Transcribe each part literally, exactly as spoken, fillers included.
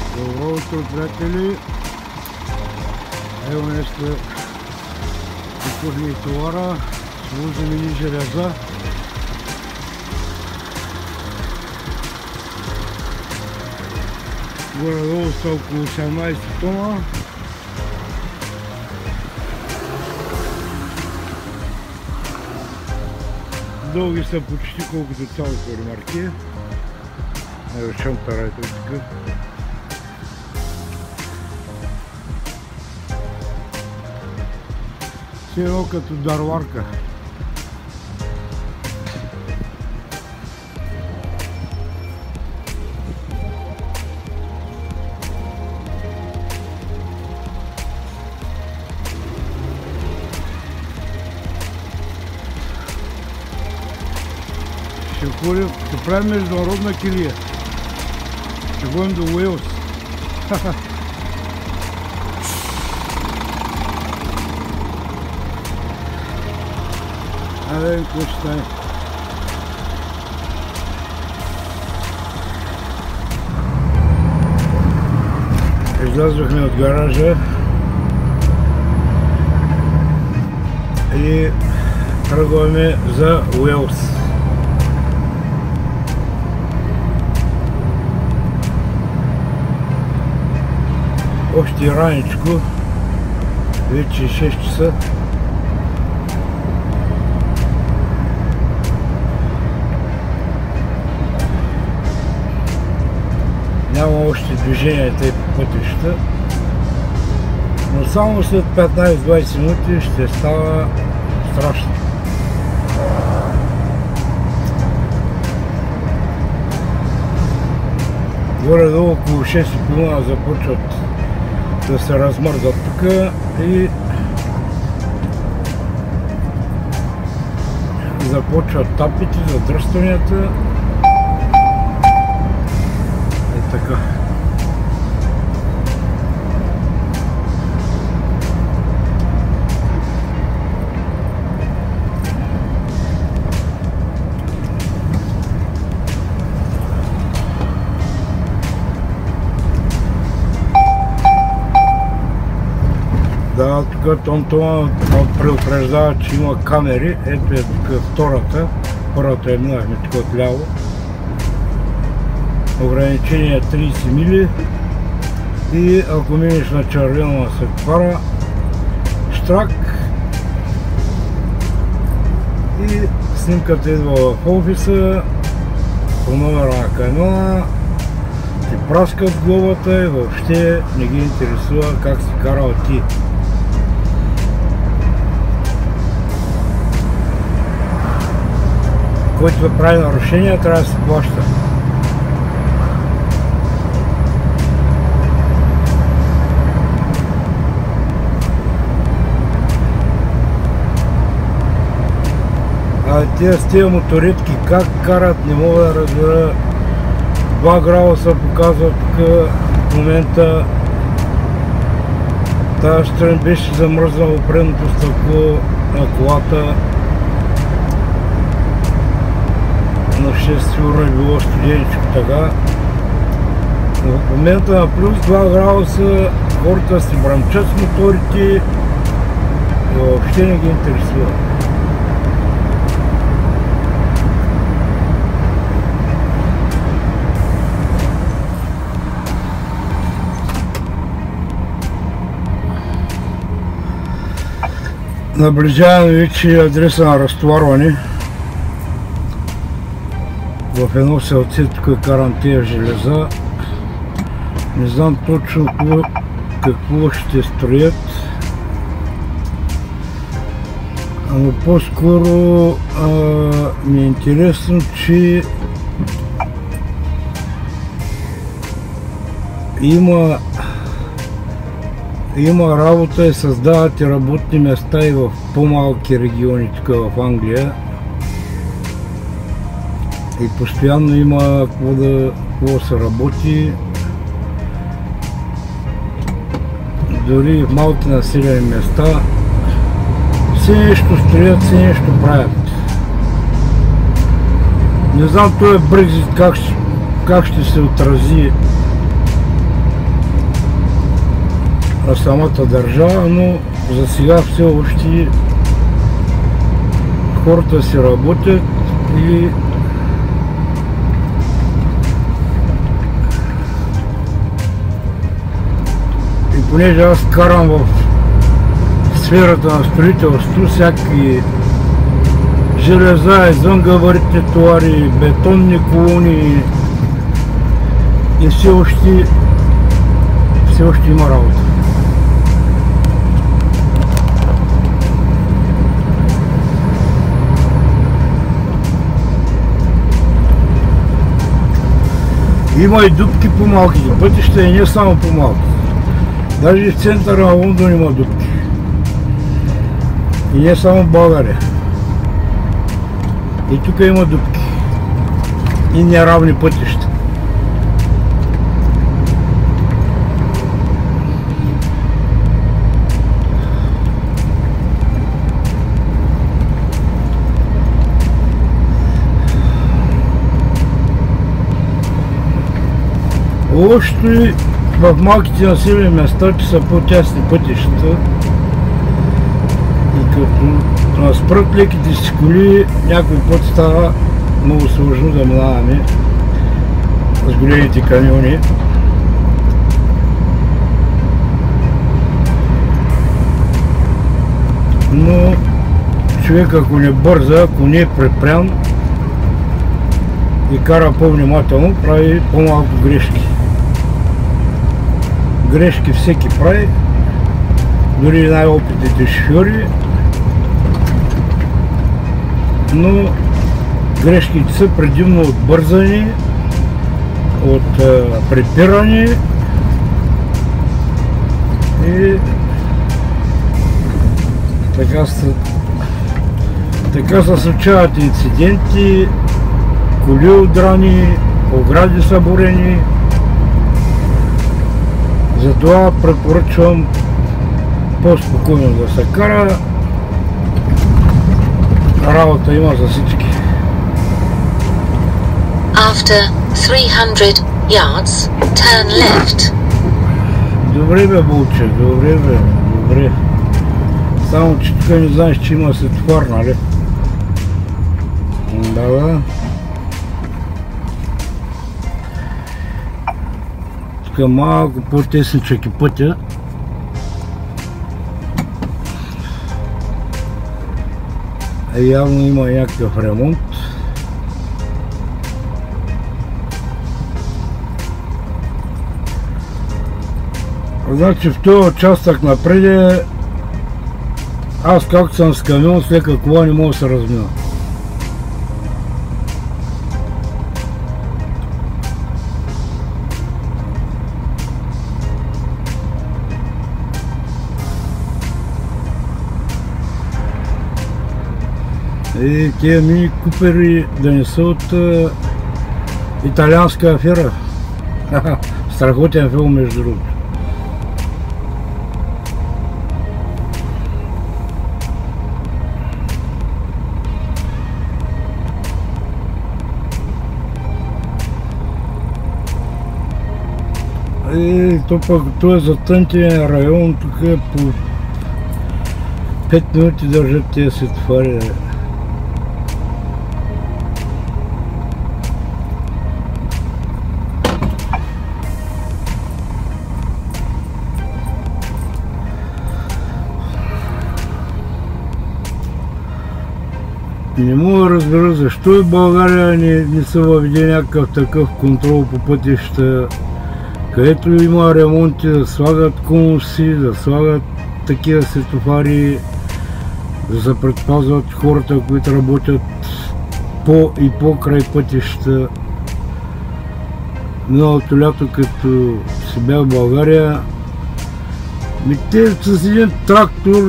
Добро утро, приятели! Evo nešto ukурни товара, свозим ни железа. Горе-долу са около осемнайсет тона. Дълги са почти колкото цялото ремарке. Evo шантарайте така. Все едно като дърварка. Ще ходим, ще правим международна килия. Ще ходим до Уелс. А да видим какво ще стане. Излязохме от гаража и тръгваме за Уелс. Още раничко, вече шест часа. Няма още движение тъй по пътищата, но само след петнайсет-двайсет минути ще става страшно. Горе-долу около шест и половина започват да се размърдат тук и започват тапите, задръстванията. Е така. Да, тук Тонтона предупреждава, че има камери. Ето е тук втората. Първата е минахме тук отляво. Ограничение е трийсет мили и ако минеш на червено светофара, штрак и снимката идва в офиса по номера на камиона, ти праскат глобата и въобще не ги интересува как си карал ти. Който прави нарушение, трябва да се плаща. А тия с тия моторитки как карат, не мога да разбера. два градуса показва тук в момента. Тази страна беше замръзнало предното стъкло на колата. Но ще сигурно е било студеничко така. Но в момента на плюс два градуса хората си бръмчат с моторите и въобще не ги интересува. Наближаваме вече адреса на разтоварване. В едно селце тук карам тия железа. Не знам точно какво ще строят. Но по-скоро ми е интересно, че има Има работа и създават и работни места и в по-малки региони тук в Англия. И постоянно има какво да, какво да се работи. Дори в малки населени места. Все нещо строят, все нещо правят. Не знам този Брекзит как, как ще се отрази на самата държава, но за сега все още хората си работят и и понеже аз карам в сферата на строителство, всякакви железа, извънгабаритни товари, бетонни колони и все още все още има работа. Има и дупки по малките пътища и не само по малките. Даже в центъра на Лондон има дупки. И не само в България. И тук има дупки. И неравни пътища. Лошото и в малките населени места, че са по-тясни пътищата и като спрат леките си коли, някой път става много сложно да минаваме с големите камиони. Но човек, ако не бърза, ако не е препрян и кара по-внимателно, прави по-малко грешки. Грешки всеки прави, дори най-опитните шофьори, но грешките са предимно от бързане, от препиране и така се, така се случават инциденти, коли удрани, огради са бурени. Затова препоръчвам по-спокойно да се кара. Работа има за всички. After three hundred yards, turn left. Добре бе, Булче, добре бе, добре. Само че тук не знаеш, че има светофар, нали? Да, да. Тук малко по-тесничък е пътя. Явно има някакъв ремонт. Значи в този участък напред, аз както съм с камион, с лека кола не мога да се размина. И тия мини купери да не са от а, италианска афера. Страхотен филм, между другото. И то пък това е затънтен район, тук е по пет минути държат тези светофари. Не мога да разбера защо и в България не, не са въведе някакъв такъв контрол по пътища, където има ремонти, да слагат конуси, да слагат такива светофари, да се предпазват хората, които работят по и покрай пътища. Миналото лято, като си бях в България, те с един трактор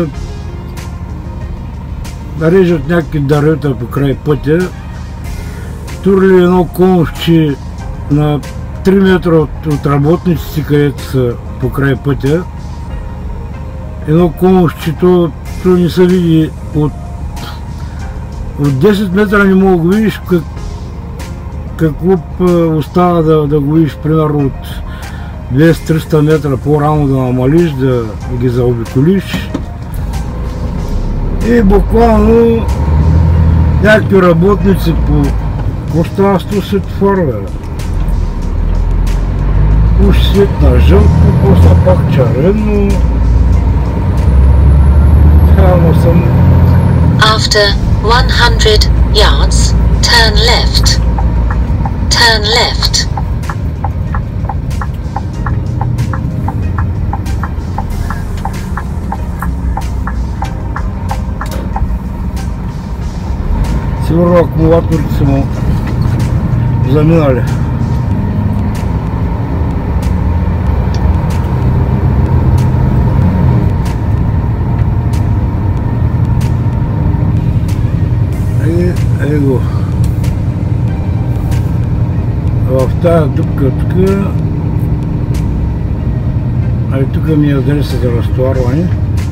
режат някакви дървета по край пътя, турили едно конусче на три метра от, от работниците, където са по край пътя. Едно конусче, то, то не се види от, от десет метра, не мога да го видиш как, какво остава да, да го видиш, примерно от двеста-триста метра по-рано да намалиш, да ги заобиколиш. И буквално някакви работници по пространство светофора. Уж светна жълто, после пак червено. Явно съм... After one hundred yards, turn left. Turn left. Сигурно акумулаторите са му заминали. И ей го. В тази дупка тук, а и тук ми е адреса за разтоварване.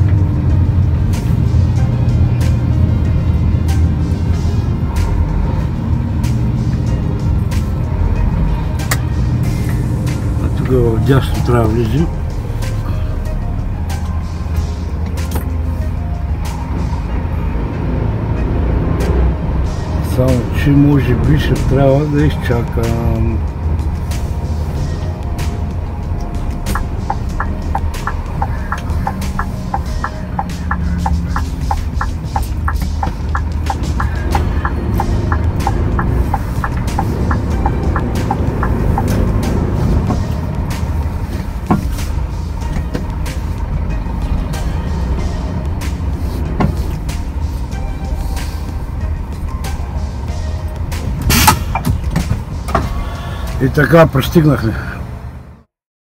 Тук в дясно трябва да влизим. Само че може би ще трябва да изчакам. И така пристигнахме.